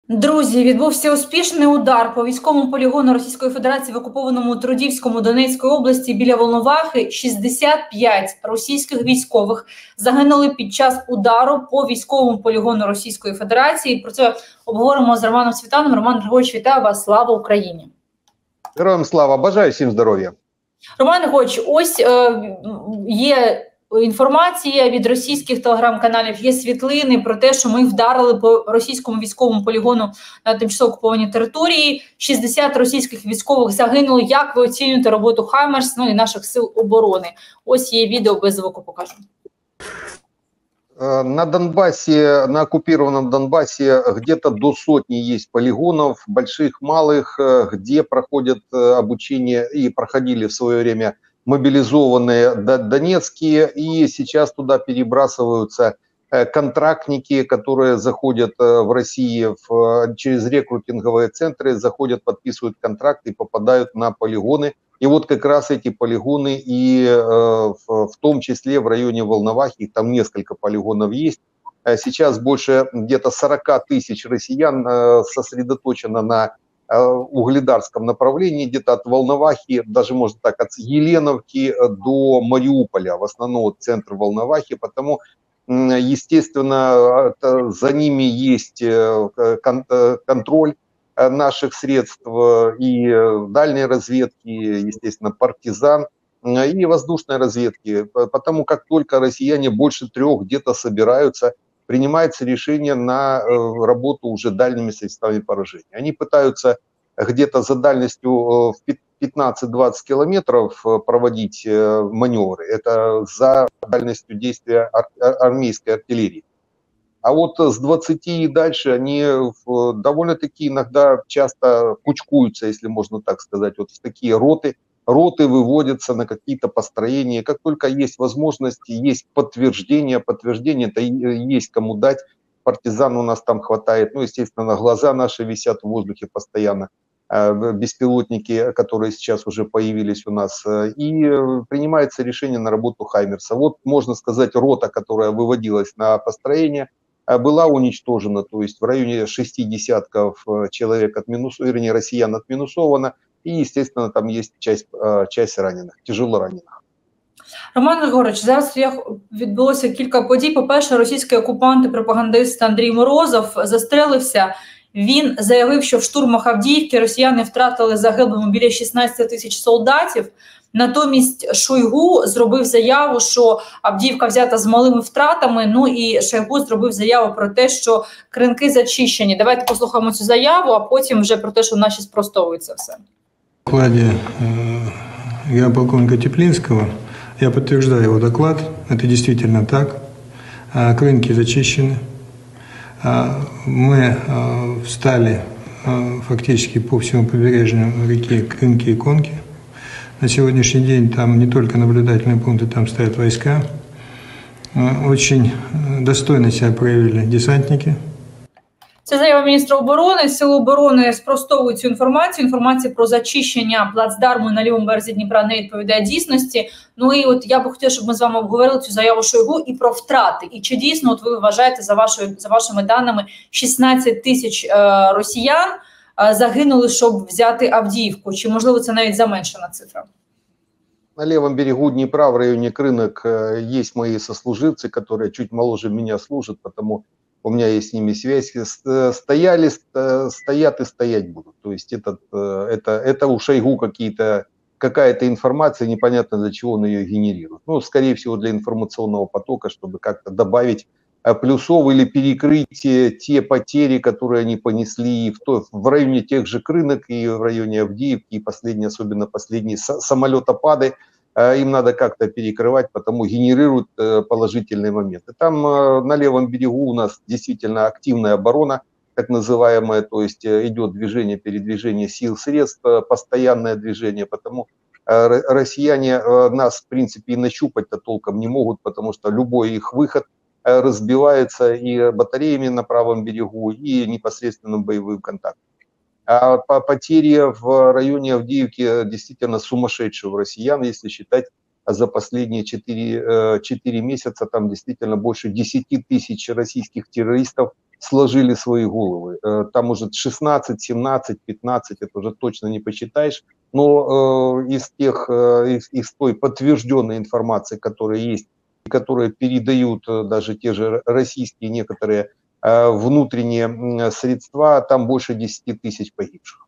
Друзі, відбувся успішний удар по військовому полігону Російської Федерації в окупованому Трудівському Донецької області біля Волновахи. 65 російських військових загинули під час удару по військовому полігону Російської Федерації. Про це обговоримо з Романом Світаном. Роман Григорович, вітаю вас. Слава Україні! Героям слава! Бажаю всім здоров'я! Роман Григорович, ось є інформація від російських телеграм-каналів, є світлини про те, що ми вдарили по російському військовому полігону на тимчасово окупованій території. 60 російських військових загинули. Як ви оцінюєте роботу Хаймерс, і наших сил оборони? Ось є відео, без звуку покажу. На Донбассе, на оккупированном Донбассе где-то до сотни есть полигонов, больших, малых, где проходят обучение и проходили в свое время мобилизованные донецкие, и сейчас туда перебрасываются контрактники, которые заходят в России через рекрутинговые центры, заходят, подписывают контракты и попадают на полигоны. И вот как раз эти полигоны, и в том числе в районе Волновахи, там несколько полигонов есть. Сейчас больше где-то 40 тысяч россиян сосредоточено на угледарском направлении, где-то от Волновахи, даже можно так, от Еленовки до Мариуполя, в основном центр Волновахи, потому, естественно, за ними есть контроль наших средств и дальней разведки, естественно, партизан, и воздушной разведки, потому как только россияне больше 3 где-то собираются, принимается решение на работу уже дальними средствами поражения. Они пытаются где-то за дальностью в 15-20 километров проводить маневры. Это за дальностью действия армейской артиллерии. А вот с 20 и дальше они довольно-таки иногда часто кучкуются, если можно так сказать, вот в такие роты. Роты выводятся на какие-то построения. Как только есть возможность, есть подтверждение это есть кому дать. Партизан у нас там хватает. Ну, естественно, глаза наши висят в воздухе постоянно. Беспилотники, которые сейчас уже появились у нас. И принимается решение на работу Хаймерса. Вот, можно сказать, рота, которая выводилась на построение, была уничтожена, то есть в районе 60 человек вернее, россиян отминусовано, и, естественно, там есть часть раненых, тяжело раненых. Роман Григорович, зараз відбулося кілька подій. По-перше, російський окупант і пропагандист Андрій Морозов застрелився. Він заявив, що в штурмах Авдіївки росіяни втратили загиблими біля 16 тисяч солдатів. Натомість Шойгу зробив заяву, що Авдіївка взята з малими втратами, і Шойгу зробив заяву про те, що Кринки зачищені. Давайте послухаємо цю заяву, а потім вже про те, що наші спростовують це все. В докладе генерал-полковника Теплинского я подтверждаю его доклад, это действительно так, Крынки зачищены. Мы встали фактически по всему побережью реки Крынки и Конки. На сегодняшний день там не только наблюдательные пункты, там стоят войска. Очень достойно себя проявили десантники. Це заява міністра оборони. Сили оборони спростовують цю інформацію. Інформація про зачищення плацдарму на лівому березі Дніпра не відповідає дійсності. І от я би хотіла, щоб ми з вами обговорили цю заяву Шойгу і про втрати. І чи дійсно, от ви вважаєте, за вашими даними, 16 тисяч росіян загинули, щоб взяти Авдіївку? Чи, можливо, це навіть заменшена цифра? На левом берегу Днепра, в районе Крынок, есть мои сослуживцы, которые чуть моложе меня служат, потому у меня есть с ними связь. Стояли, стоят и стоять будут. То есть это у Шойгу какая-то информация, непонятно для чего он ее генерирует. Ну, скорее всего, для информационного потока, чтобы как-то добавить плюсов или перекрыть те потери, которые они понесли в районе тех же Крынок и в районе Авдеевки, и особенно последние самолетопады. Им надо как-то перекрывать, потому генерируют положительные моменты. Там на левом берегу у нас действительно активная оборона, так называемая, то есть идет движение, передвижение сил, средств, постоянное движение, потому россияне нас, в принципе, и нащупать-то толком не могут, потому что любой их выход разбивается и батареями на правом берегу, и непосредственным боевым контактом. А потери в районе Авдеевки действительно сумасшедшие у россиян, если считать за последние 4 месяца, там действительно больше 10 тысяч российских террористов сложили свои головы. Там может 16, 17, 15, это уже точно не посчитаешь. Но из той подтвержденной информации, которая есть, и которую передают даже те же российские некоторые внутренние средства, там больше 10 тысяч погибших.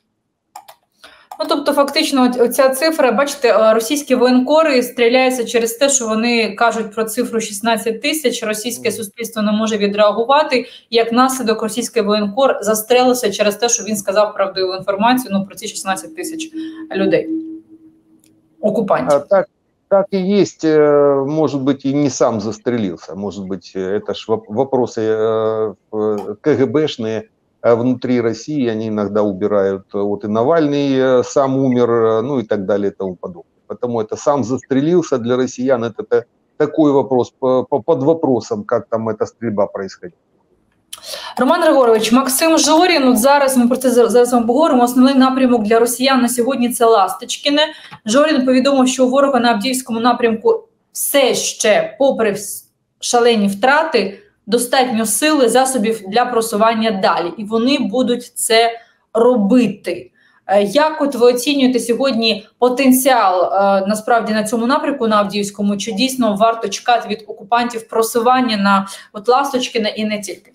Ну, тобто, фактично, ця цифра, бачите, російські воєнкори стріляються через те, що вони кажуть про цифру 16 тисяч, російське суспільство не може відреагувати, і як наслідок російський воєнкор застрелився через те, що він сказав правдиву інформацію, ну, про ці 16 тисяч людей, окупантів. Так и есть, может быть, и не сам застрелился, может быть, это ж вопросы КГБшные внутри России, они иногда убирают, вот и Навальный сам умер, ну и так далее и тому подобное. Потому это сам застрелился для россиян, это такой вопрос, под вопросом, как там эта стрельба происходила. Роман Григорович, Максим Жорін, от зараз ми про це зараз поговоримо. Основний напрямок для росіян на сьогодні – це Ласточкіне. Жорін повідомив, що у ворога на Авдіївському напрямку все ще, попри шалені втрати, достатньо сили, засобів для просування далі. І вони будуть це робити. Як от ви оцінюєте сьогодні потенціал насправді на цьому напрямку, на Авдіївському? Чи дійсно варто чекати від окупантів просування на от Ласточкіне і не тільки?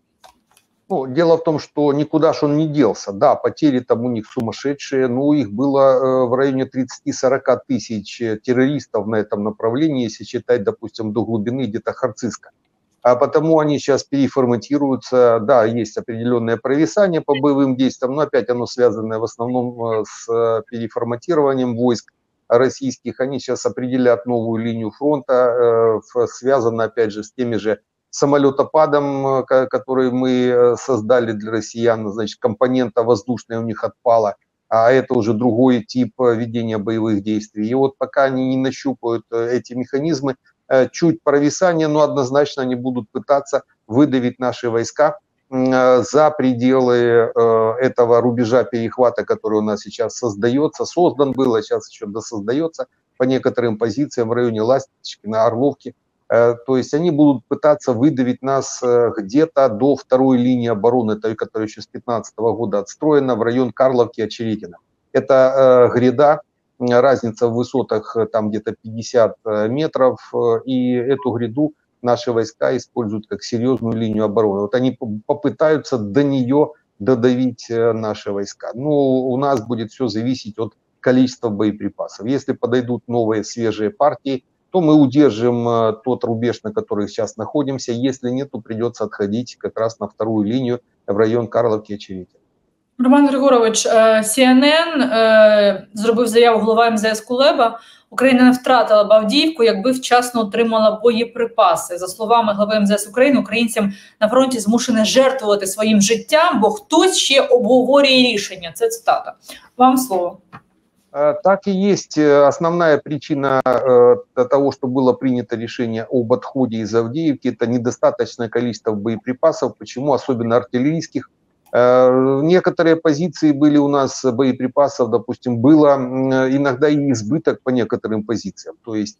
Ну, дело в том, что никуда ж он не делся. Да, потери там у них сумасшедшие, но их было в районе 30-40 тысяч террористов на этом направлении, если считать, допустим, до глубины где-то Харциска. А потому они сейчас переформатируются. Да, есть определенное провисание по боевым действиям, но опять оно связано в основном с переформатированием войск российских. Они сейчас определят новую линию фронта, связано опять же с теми же самолетопадом, который мы создали для россиян, значит, компонента воздушная у них отпала, а это уже другой тип ведения боевых действий. И вот пока они не нащупают эти механизмы, чуть провисание, но однозначно они будут пытаться выдавить наши войска за пределы этого рубежа перехвата, который у нас сейчас создается, создан был, а сейчас еще досоздается по некоторым позициям в районе Ласточкина, Орловки. То есть они будут пытаться выдавить нас где-то до второй линии обороны, той, которая еще с 2015 года отстроена, в район Карловки, Очеретина. Это гряда, разница в высотах там где-то 50 метров, и эту гряду наши войска используют как серьезную линию обороны. Вот они попытаются до нее додавить наши войска. Но у нас будет все зависеть от количества боеприпасов. Если подойдут новые свежие партии, то мы удержим тот рубеж, на который сейчас находимся. Если нет, то придется отходить как раз на вторую линию в район Карловки и Очеретина. Роман Григорович, CNN зробив заяву голова МЗС Кулеба. Україна не втратила б Авдіївку, якби вчасно отримала боєприпаси. За словами глави МЗС України, українцям на фронті змушені жертвувати своїм життям, бо хтось ще обговорює рішення. Це цитата. Вам слово. Так и есть. Основная причина того, что было принято решение об отходе из Авдеевки, это недостаточное количество боеприпасов. Почему? Особенно артиллерийских. Некоторые позиции были у нас боеприпасов, допустим, было иногда и избыток по некоторым позициям. То есть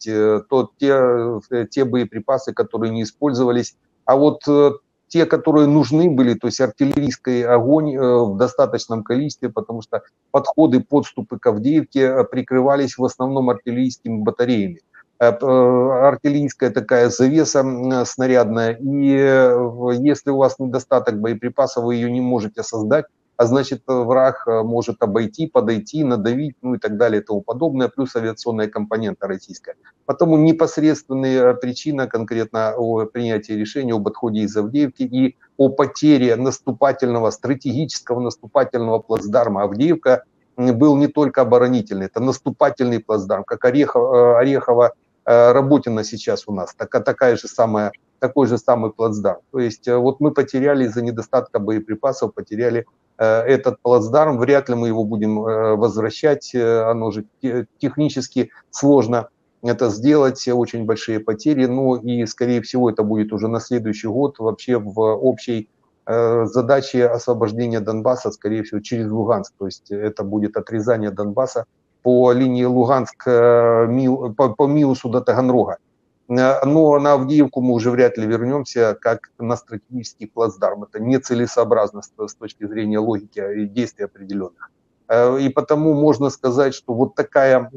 те боеприпасы, которые не использовались. А вот те, которые нужны были, то есть артиллерийский огонь в достаточном количестве, потому что подходы, подступы к Авдеевке прикрывались в основном артиллерийскими батареями. Артиллерийская такая завеса снарядная, и если у вас недостаток боеприпасов, вы ее не можете создать, а значит враг может обойти, подойти, надавить, ну и так далее и тому подобное, плюс авиационная компонента российская. Потому непосредственная причина конкретно о принятии решения об отходе из Авдеевки и о потере наступательного, стратегического наступательного плацдарма. Авдеевка был не только оборонительный, это наступательный плацдарм, как Орехово, Работино сейчас у нас, такой же самый плацдарм. То есть вот мы потеряли из-за недостатка боеприпасов, потеряли этот плацдарм, вряд ли мы его будем возвращать, оно же технически сложно это сделать, очень большие потери, ну и скорее всего это будет уже на следующий год вообще в общей задаче освобождения Донбасса, скорее всего через Луганск, то есть это будет отрезание Донбасса по линии Луганск, по Миусу до Таганрога. Но на Авдеевку мы уже вряд ли вернемся как на стратегический плацдарм. Это нецелесообразно с точки зрения логики и действий определенных. И потому можно сказать, что вот такая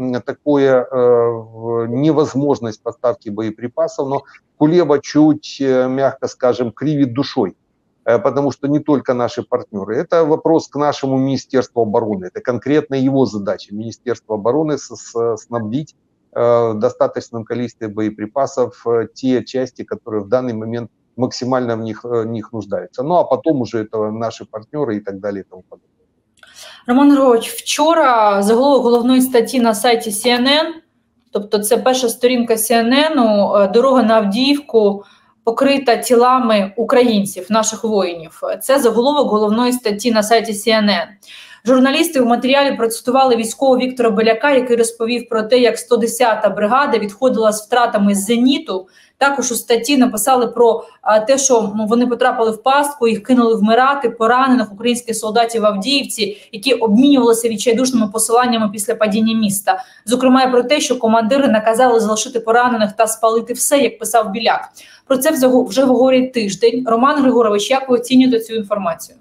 невозможность поставки боеприпасов, но Кулеба чуть, мягко скажем, кривит душой, потому что не только наши партнеры. Это вопрос к нашему Министерству обороны. Это конкретно его задача. Министерство обороны снабдить в достаточном количестве боеприпасов те части, которые в данный момент максимально в них нуждаются. Ну а потом уже это наши партнеры и так далее и тому подобное. Роман Григорович, вчора заголовок головної статті на сайті CNN, тобто це перша сторінка CNN, дорога на Авдіївку покрита тілами українців, наших воїнів. Це заголовок головної статті на сайті CNN. Журналісти в матеріалі процитували військового Віктора Беляка, який розповів про те, як 110-та бригада відходила з втратами з «Зеніту». Також у статті написали про те, що вони потрапили в пастку, їх кинули вмирати поранених українських солдатів в Авдіївці, які обмінювалися відчайдушними посиланнями після падіння міста. Зокрема, і про те, що командири наказали залишити поранених та спалити все, як писав Біляк. Про це вже говорять тиждень. Роман Григорович, як ви оцінюєте цю інформацію?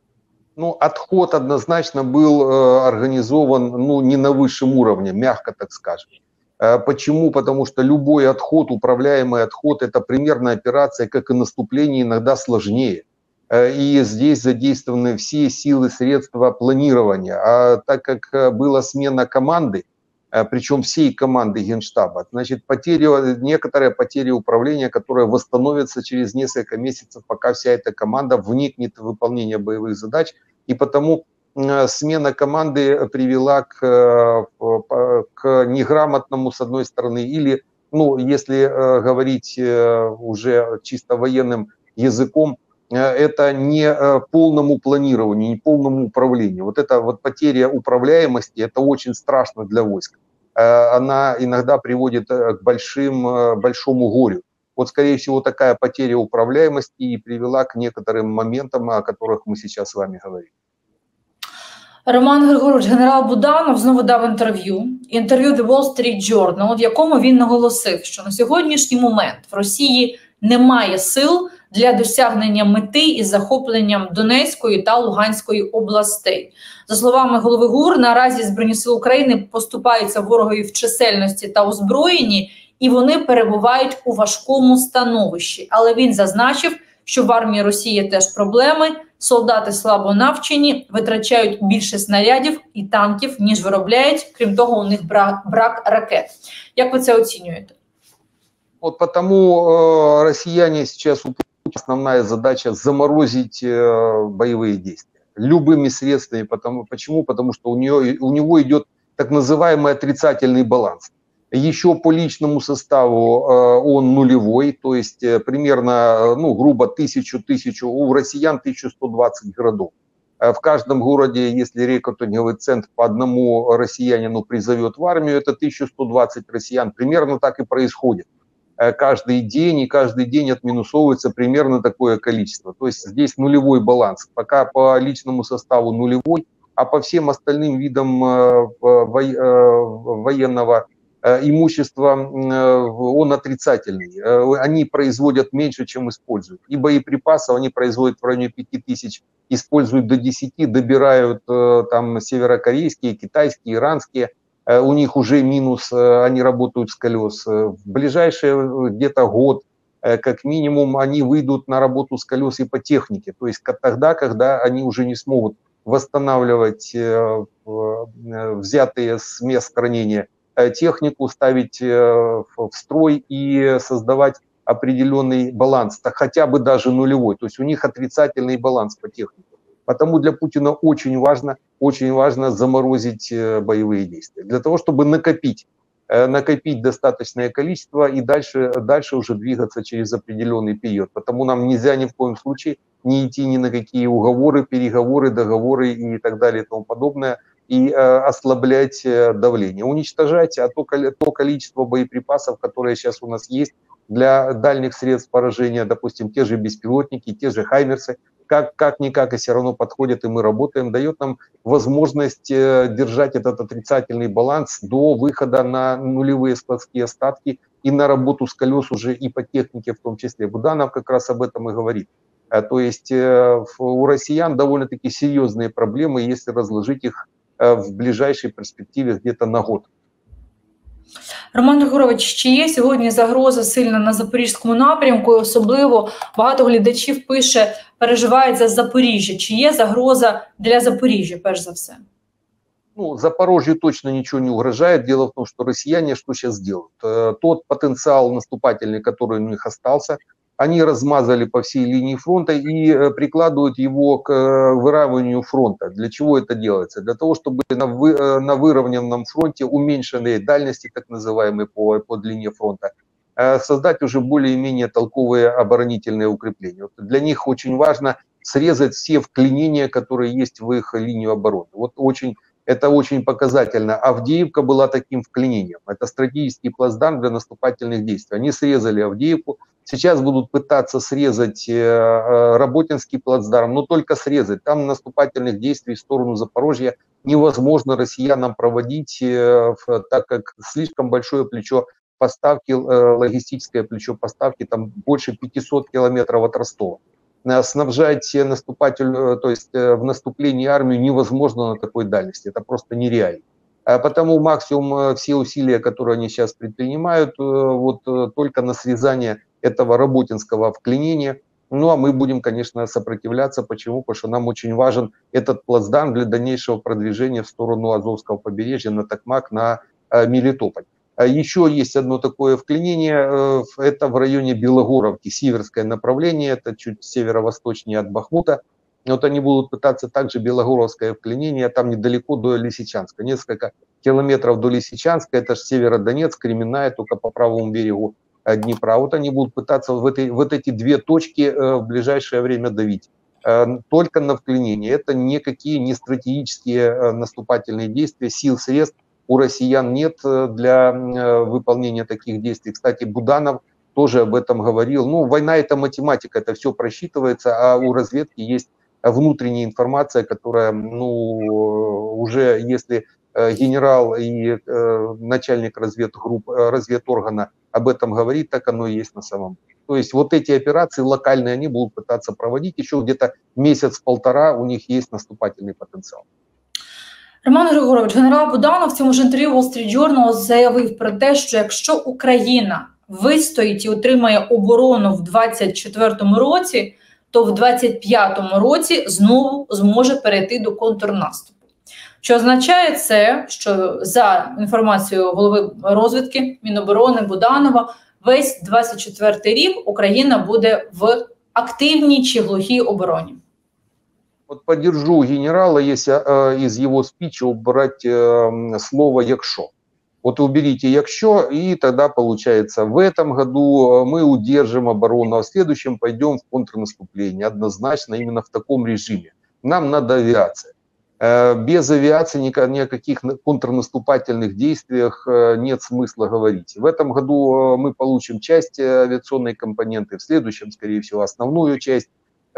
Ну, отход однозначно был организован, ну, не на высшем уровне, мягко так скажем. Почему? Потому что любой отход, управляемый отход, это примерная операция, как и наступление, иногда сложнее. И здесь задействованы все силы, средства планирования. А так как была смена команды, причем всей команды Генштаба, значит, некоторые потери управления, которые восстановятся через несколько месяцев, пока вся эта команда вникнет в выполнение боевых задач. И потому смена команды привела к неграмотному, с одной стороны, или, ну, если говорить уже чисто военным языком, это не полному планированию, не полному управлению. Вот эта вот потеря управляемости, это очень страшно для войск. Она иногда приводит к большому горю. Вот, скорее всего, такая потеря управляемости и привела к некоторым моментам, о которых мы сейчас с вами говорим. Роман Григорович, генерал Буданов знову дав інтерв'ю The Wall Street Journal, в якому він наголосив, що на сьогоднішній момент в Росії немає сил для досягнення мети із захопленням Донецької та Луганської областей. За словами голови ГУР, наразі Збройні сили України поступаються ворогові в чисельності та озброєнні, і вони перебувають у важкому становищі. Але він зазначив, що в армії Росії теж проблеми, солдати слабо навчені, витрачають більше снарядів і танків, ніж виробляють, крім того, у них брак ракет. Як ви це оцінюєте? Вот потому россияне сейчас, основная задача заморозить боевые действия любыми средствами. Почему? Потому что у него идет так называемый отрицательный баланс. Еще по личному составу он нулевой, то есть примерно, ну, грубо 1000, у россиян 1120 городов. В каждом городе, если рекрутинговый центр по одному россиянину призовет в армию, это 1120 россиян. Примерно так и происходит. Каждый день, и каждый день отминусовывается примерно такое количество. То есть здесь нулевой баланс. Пока по личному составу нулевой, а по всем остальным видам военного имущества он отрицательный. Они производят меньше, чем используют. И боеприпасов они производят в районе 5000, используют до 10, добирают там северокорейские, китайские, иранские. У них уже минус, они работают с колес. В ближайшие где-то год, как минимум, они выйдут на работу с колес и по технике. То есть тогда, когда они уже не смогут восстанавливать взятые с мест хранения технику, ставить в строй и создавать определенный баланс, хотя бы даже нулевой. То есть у них отрицательный баланс по технике. Потому для Путина очень важно заморозить боевые действия. Для того, чтобы накопить достаточное количество и дальше уже двигаться через определенный период. Потому нам нельзя ни в коем случае не идти ни на какие уговоры, переговоры, договоры и так далее и тому подобное, и ослаблять давление. Уничтожать то количество боеприпасов, которые сейчас у нас есть для дальних средств поражения, допустим, те же беспилотники, те же хаймерсы, как-никак и все равно подходят, и мы работаем, дает нам возможность держать этот отрицательный баланс до выхода на нулевые складские остатки и на работу с колес уже и по технике в том числе. Буданов как раз об этом и говорит. То есть у россиян довольно-таки серьезные проблемы, если разложить их в ближайшей перспективе где-то на год. Роман Григорович, чи є сьогодні загроза сильна на Запорізькому напрямку? І особливо багато глядачів пише, переживають за Запоріжжя. Чи є загроза для Запоріжжя, перш за все? Ну, Запорожью точно ничего не угрожает. Дело в том, что россияне что сейчас делают? Тот потенциал наступательный, который у них остался, они размазали по всей линии фронта и прикладывают его к выравниванию фронта. Для чего это делается? Для того, чтобы на выровненном фронте, уменьшенные дальности, так называемые по длине фронта, создать уже более-менее толковые оборонительные укрепления. Вот для них очень важно срезать все вклинения, которые есть в их линию обороны. Вот это очень показательно. Авдеевка была таким вклинением. Это стратегический плацдарм для наступательных действий. Они срезали Авдеевку. Сейчас будут пытаться срезать Работинский плацдарм, но только срезать. Там наступательных действий в сторону Запорожья невозможно россиянам проводить, так как слишком большое плечо поставки, логистическое плечо поставки, там больше 500 километров от Ростова. Снабжать наступатель, то есть в наступлении армию невозможно на такой дальности, это просто нереально. Потому максимум все усилия, которые они сейчас предпринимают, вот только на срезание этого работинского вклинения. Ну а мы будем, конечно, сопротивляться. Почему? Потому что нам очень важен этот плацдарм для дальнейшего продвижения в сторону Азовского побережья, на Токмак, на Мелитополь. Еще есть одно такое вклинение, это в районе Белогоровки, северское направление, это чуть северо-восточнее от Бахмута. Вот они будут пытаться также Белогоровское вклинение, там недалеко до Лисичанска, несколько километров до Лисичанска, это же Северодонецк, Кременная, только по правому берегу Днепра. Вот они будут пытаться вот эти две точки в ближайшее время давить. Только на вклинение. Это никакие не стратегические наступательные действия, сил, средств у россиян нет для выполнения таких действий. Кстати, Буданов тоже об этом говорил. Ну, война – это математика, это все просчитывается, а у разведки есть внутренняя информация, которая, ну, уже если генерал и начальник разведгрупп, разведоргана об этом говорит, так оно и есть на самом деле. То есть вот эти операции локальные они будут пытаться проводить. Еще где-то месяц-полтора у них есть наступательный потенциал. Роман Григорович, генерал Буданов в цьому ж інтерв'ю Wall Street Journal заявив про те, що якщо Україна вистоїть і отримає оборону в 2024 році, то в 2025 році знову зможе перейти до контрнаступу. Що означає це, що за інформацією голови розвідки Міноборони Буданова, весь 2024 рік Україна буде в активній чи глухій обороні. Вот поддержу генерала, если из его спича убрать слово «якщо». Вот уберите «якщо», и тогда получается, в этом году мы удержим оборону, а в следующем пойдем в контрнаступление. Однозначно, именно в таком режиме. Нам надо авиация. Без авиации ни о каких контрнаступательных действиях нет смысла говорить. В этом году мы получим часть авиационной компоненты, в следующем, скорее всего, основную часть.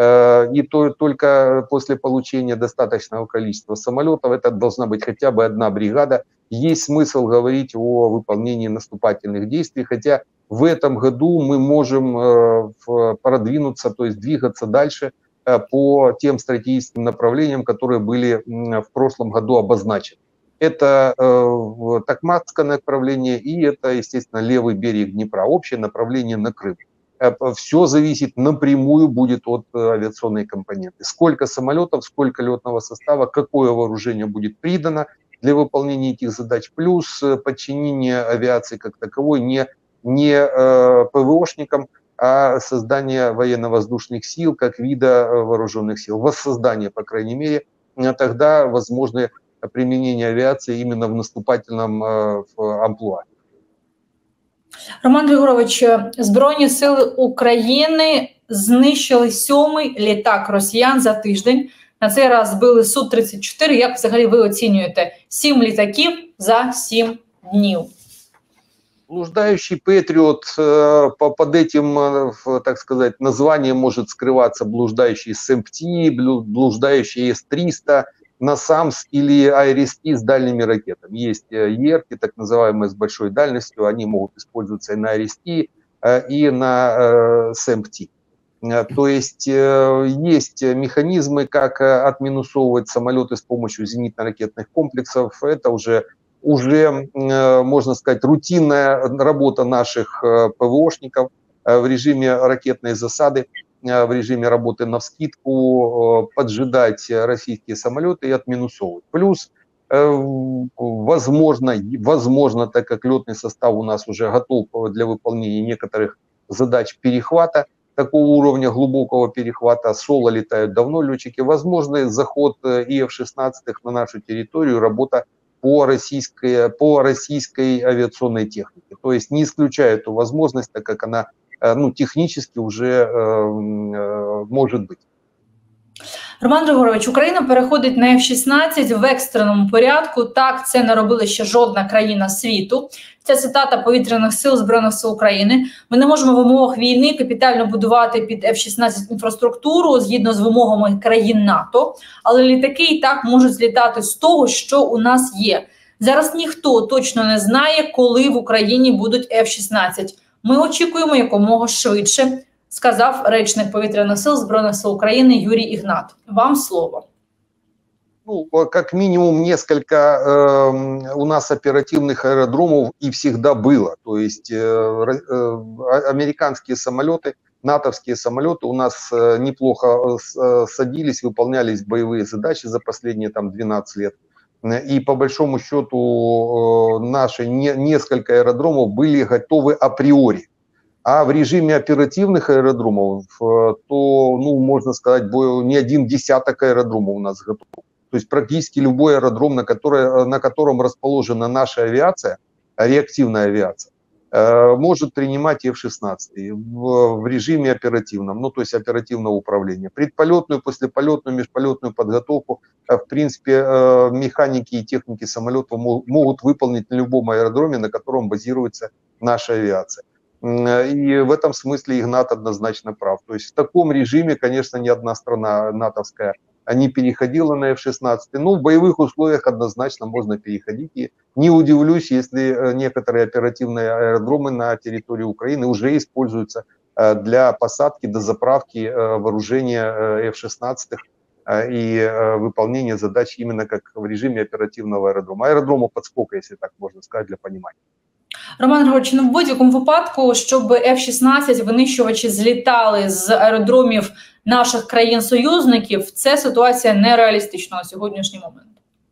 И только после получения достаточного количества самолетов, это должна быть хотя бы одна бригада, есть смысл говорить о выполнении наступательных действий, хотя в этом году мы можем продвинуться, то есть двигаться дальше по тем стратегическим направлениям, которые были в прошлом году обозначены. Это Токмакское направление и это, естественно, левый берег Днепра, общее направление на Крым. Все зависит напрямую будет от авиационной компоненты. Сколько самолетов, сколько летного состава, какое вооружение будет придано для выполнения этих задач, плюс подчинение авиации как таковой не ПВОшникам, а создание военно-воздушных сил как вида вооруженных сил, воссоздание, по крайней мере, тогда возможно применение авиации именно в наступательном амплуа. Роман Григорович, Збройні сили України знищили 7-й літак росіян за тиждень. На цей раз збили Су-34. Як взагалі ви оцінюєте 7 літаків за 7 днів? Блуждающий Патриот, под этим, так сказать, названием может скрываться блуждающий СМПТ, блуждающий С-300. НАСАМС или Айрис-Ти с дальними ракетами. Есть ЕРКи, так называемые, с большой дальностью, они могут использоваться и на Айрис-Ти, и на СМ-Ти. То есть есть механизмы, как отминусовывать самолеты с помощью зенитно-ракетных комплексов. Это уже можно сказать, рутинная работа наших ПВОшников в режиме ракетной засады, в режиме работы навскидку, поджидать российские самолеты и отминусовывать. Плюс, возможно, так как летный состав у нас уже готов для выполнения некоторых задач перехвата, такого уровня глубокого перехвата, соло летают давно летчики, возможно заход и F-16 на нашу территорию, работа по российской авиационной технике. То есть не исключаю эту возможность, так как она технически уже может быть. Роман Григорович, Україна переходить на F-16 в екстреному порядку. Так, це не робила ще жодна країна світу. Це цитата Повітряних сил Збройних сил України. Ми не можемо в умовах війни капітально будувати під F-16 інфраструктуру згідно з вимогами країн НАТО, але літаки і так можуть злітати з того, що у нас є. Зараз ніхто точно не знає, коли в Україні будуть F-16. Ми очікуємо якомога швидше, сказав речник Повітряних сил Збройних сил України Юрій Ігнат. Вам слово. Как минимум несколько у нас оперативных аэродромов и всегда было. То есть американские самолеты, натовские самолеты у нас неплохо садились, выполнялись боевые задачи за последние 12 лет. И по большому счету наши несколько аэродромов были готовы априори. А в режиме оперативных аэродромов, то, можно сказать, не один десяток аэродромов у нас готов. То есть практически любой аэродром, на котором расположена наша авиация, реактивная авиация, может принимать F-16 в режиме оперативном, то есть оперативного управления. Предполетную, послеполетную, межполетную подготовку, в принципе, механики и техники самолета могут выполнить на любом аэродроме, на котором базируется наша авиация. И в этом смысле Игнат однозначно прав. То есть в таком режиме, конечно, ни одна страна натовская не переходила на F-16, но в боевых условиях однозначно можно переходить. И не удивлюсь, если некоторые оперативные аэродромы на территории Украины уже используются для посадки, дозаправки вооружения F-16 и выполнения задач именно как в режиме оперативного аэродрома. Аэродрому подскока, если так можно сказать, для понимания. Роман Григорович, в будь-якому випадку, щоб F-16 винищувачі злітали з аеродромів наших країн-союзників, це ситуація нереалістична на сьогоднішній момент.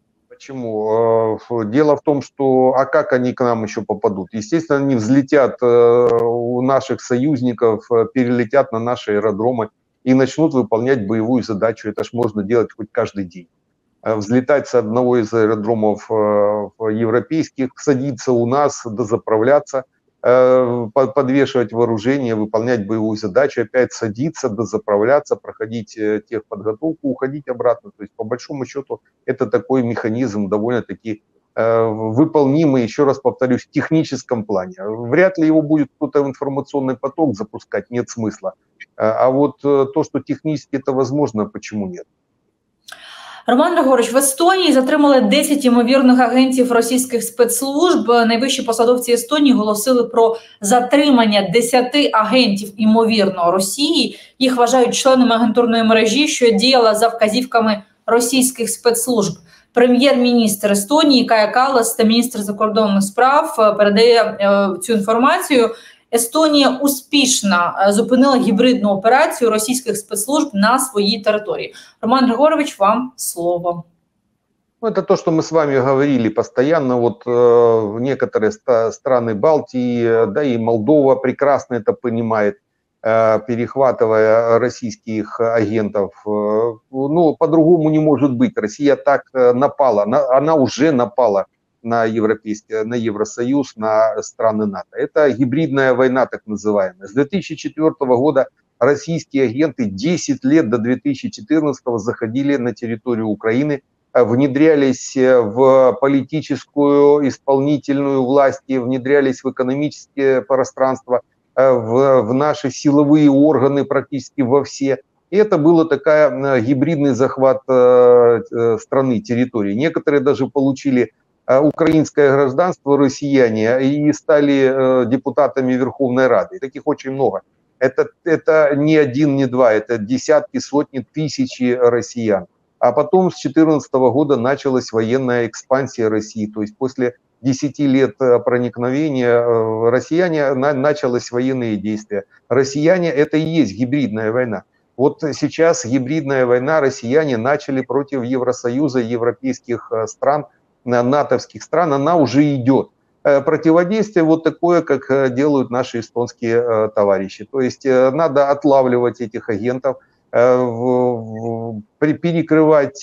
Почему? Дело в том, что как они к нам еще попадут? Естественно, они взлетят у наших союзников, перелетят на наши аэродромы и начнут выполнять боевую задачу. Это ж можно делать хоть каждый день. Взлетать с одного из аэродромов европейских, садиться у нас, дозаправляться, подвешивать вооружение, выполнять боевую задачу, опять садиться, дозаправляться, проходить техподготовку, уходить обратно. То есть, по большому счету, это такой механизм довольно-таки выполнимый, еще раз повторюсь, в техническом плане. Вряд ли его будет кто-то в информационный поток запускать, нет смысла. А вот то, что технически это возможно, почему нет? Роман Григорович, в Естонії затримали 10 ймовірних агентів російських спецслужб. Найвищі посадовці Естонії оголосили про затримання 10 агентів, ймовірно, Росії. Їх вважають членами агентурної мережі, що діяла за вказівками російських спецслужб. Прем'єр-міністр Естонії Кая Каллас та міністр закордонних справ передає цю інформацію. Естонія успішно зупинила гібридну операцію російських спецслужб на своїй території. Роман Григорович, вам слово. Это то, что мы с вами говорили постоянно. Вот некоторые страны Балтии, да и Молдова прекрасно это понимает, перехватывая российских агентов. По-другому не может быть. Россия так напала, она уже напала на Евросоюз, на страны НАТО. Это гибридная война, так называемая. С 2004 года российские агенты 10 лет до 2014 заходили на территорию Украины, внедрялись в политическую, исполнительную власть, внедрялись в экономическое пространство, в наши силовые органы практически во все. И это был гибридный захват страны, территории. Некоторые даже получили украинское гражданство, россияне, и стали депутатами Верховной Рады. Таких очень много. Это не один, не два, это десятки, сотни, тысячи россиян. А потом с 2014 года началась военная экспансия России. То есть после 10 лет проникновения россияне, началось военные действия. Россияне – это и есть гибридная война. Вот сейчас гибридная война россияне начали против Евросоюза, европейских стран, натовских стран, она уже идет. Противодействие вот такое, как делают наши эстонские товарищи. То есть надо отлавливать этих агентов, перекрывать,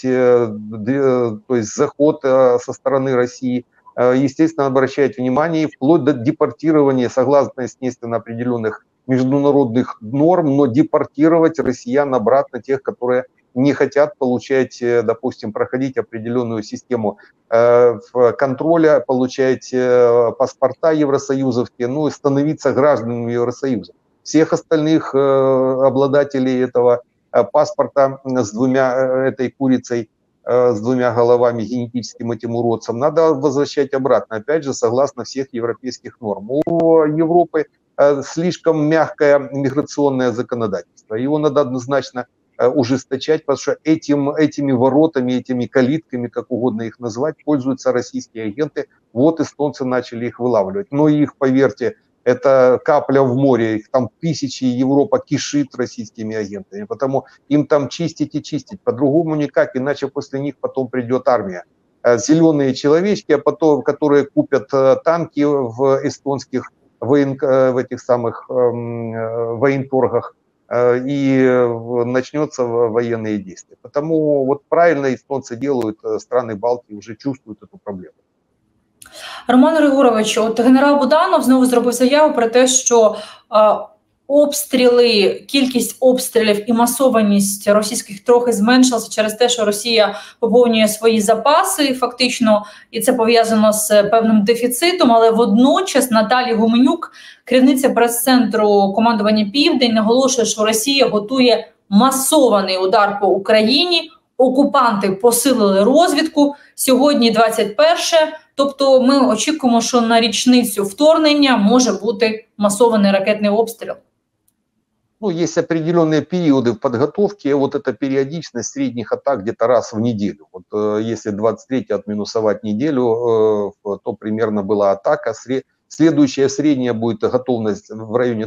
то есть заход со стороны России, естественно, обращать внимание, вплоть до депортирования, согласно, естественно, определенных международных норм, но депортировать россиян обратно, тех, которые не хотят получать, допустим, проходить определенную систему контроля, получать паспорта Евросоюзовские, ну и становиться гражданами Евросоюза. Всех остальных обладателей этого паспорта с этой курицей, с двумя головами, генетическим этим уродцем, надо возвращать обратно, опять же, согласно всех европейских норм. У Европы слишком мягкое миграционное законодательство. Его надо однозначно ужесточать, потому что этими воротами, этими калитками, как угодно их назвать, пользуются российские агенты. Вот эстонцы начали их вылавливать. Но их, поверьте, это капля в море, их там тысячи, Европа кишит российскими агентами, потому им там чистить и чистить, по-другому никак, иначе после них потом придет армия. Зеленые человечки, а потом, которые купят танки в эстонских в этих самых военторгах, и начнется военные действия. Потому вот правильно эстонцы делают, страны Балтии уже чувствуют эту проблему. Роман Григорович, от генерал Буданов знову зробив заяву про те, що обстріли, кількість обстрілів і масованість російських трохи зменшилася через те, що Росія поповнює свої запаси фактично, і це пов'язано з певним дефіцитом, але водночас Наталія Гуменюк, керівниця прес-центру командування «Південь», наголошує, що Росія готує масований удар по Україні, окупанти посилили розвідку, сьогодні 21-е, тобто ми очікуємо, що на річницю вторгнення може бути масований ракетний обстріл. Ну, есть определенные периоды в подготовке, вот эта периодичность средних атак где-то раз в неделю. Вот если 23 отминусовать неделю, то примерно была атака. Следующая средняя будет готовность в районе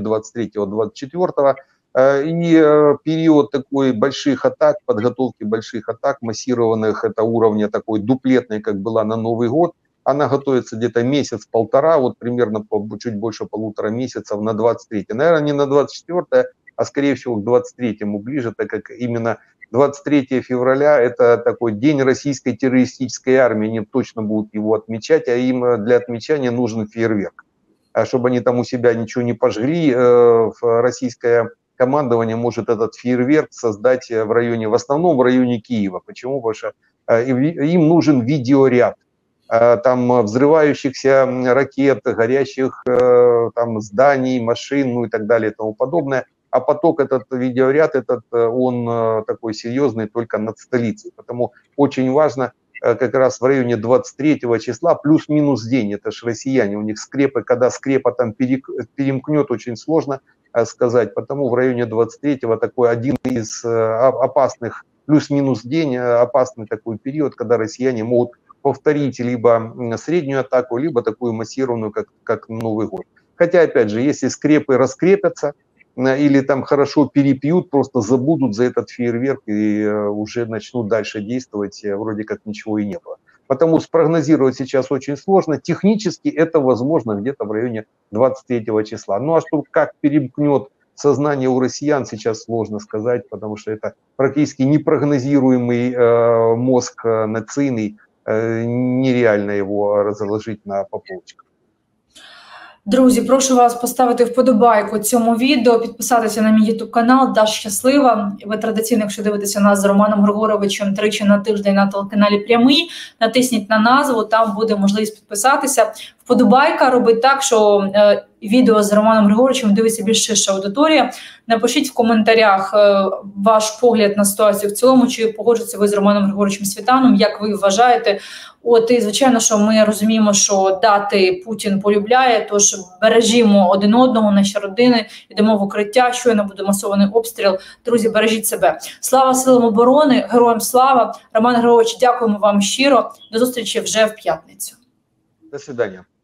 23-24. И период такой больших атак, подготовки больших атак, массированных, это уровня такой дуплетной, как была на Новый год, она готовится где-то месяц-полтора, вот примерно чуть больше 1,5 месяцев на 23. Наверное, не на 24, а скорее всего к 23-му ближе, так как именно 23 февраля это такой день российской террористической армии, они точно будут его отмечать, а им для отмечания нужен фейерверк. А чтобы они там у себя ничего не пожгли, российское командование может этот фейерверк создать в основном в районе Киева. Почему? Потому что им нужен видеоряд. Там взрывающихся ракет, горящих там зданий, машин, ну и так далее и тому подобное. А поток, этот видеоряд, он такой серьезный только над столицей. Потому очень важно как раз в районе 23 числа, плюс-минус день, это же россияне, у них скрепы, когда скрепа там перемкнет, очень сложно сказать. Потому в районе 23-го такой один из опасных, плюс-минус день, опасный такой период, когда россияне могут повторить либо среднюю атаку, либо такую массированную, как Новый год. Хотя, опять же, если скрепы раскрепятся или там хорошо перепьют, просто забудут за этот фейерверк и уже начнут дальше действовать, вроде как ничего и не было. Потому спрогнозировать сейчас очень сложно. Технически это возможно где-то в районе 23 числа. Ну а что, как перемкнет сознание у россиян, сейчас сложно сказать, потому что это практически непрогнозируемый мозг нацийный, нереально его разложить по полочкам. Друзі, прошу вас поставити вподобайку цьому відео, підписатися на мій YouTube канал «Даш щаслива». Ви традиційно, якщо дивитеся нас з Романом Григоровичем тричі на тиждень на телеканалі «Прямий», натисніть на назву, там буде можливість підписатися. В вподобайка робить так, що відео з Романом Григоровичем дивиться більш ширша аудиторія. Напишіть в коментарях ваш погляд на ситуацію в цілому, чи погоджуєтеся ви з Романом Григоровичем Світаном, як ви вважаєте. І, звичайно, що ми розуміємо, що дати Путін полюбляє, тож бережімо один одного, наші родини, йдемо в укриття, щойно буде масований обстріл. Друзі, бережіть себе. Слава силам оборони, героям слава. Роман Григорович, дякуємо вам щиро. До зустрічі вже в п'ятницю. До свидания.